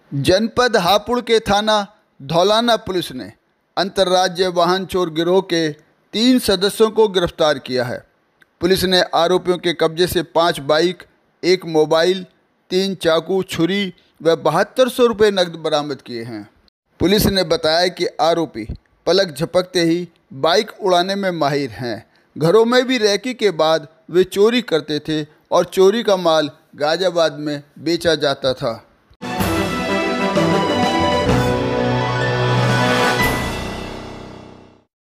जनपद हापुड़ के थाना धौलाना पुलिस ने अंतर्राज्यीय वाहन चोर गिरोह के 3 सदस्यों को गिरफ्तार किया है। पुलिस ने आरोपियों के कब्जे से 5 बाइक, 1 मोबाइल, 3 चाकू, छुरी व 7200 रुपये नकद बरामद किए हैं। पुलिस ने बताया कि आरोपी पलक झपकते ही बाइक उड़ाने में माहिर हैं। घरों में भी रैकी के बाद वे चोरी करते थे और चोरी का माल गाजियाबाद में बेचा जाता था।